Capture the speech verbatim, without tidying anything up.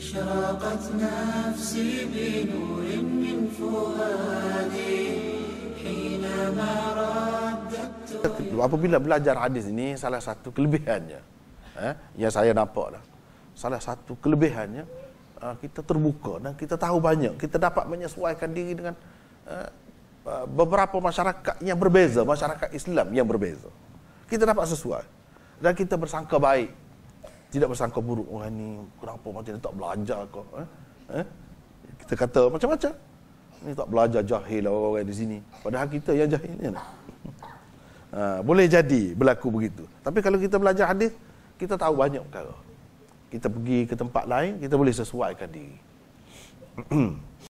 أشرقت نفسي بنور من فؤادي حينما رددت. Apabila belajar hadis ini, salah satu kelebihannya eh, yang saya nampak lah, salah satu kelebihannya uh, kita terbuka dan kita tahu banyak, kita dapat menyesuaikan diri dengan uh, uh, beberapa masyarakat yang berbeza, masyarakat Islam yang berbeza. Kita dapat sesuai dan kita bersangka baik, tidak bersangka buruk. Orang ni kenapa macam ni, tak belajar kau eh? Eh? Kita kata macam-macam, ni tak belajar, jahil lah orang di sini, padahal kita yang jahilnya. Ha, boleh jadi berlaku begitu. Tapi kalau kita belajar hadis, kita tahu banyak perkara. Kita pergi ke tempat lain, kita boleh sesuaikan diri.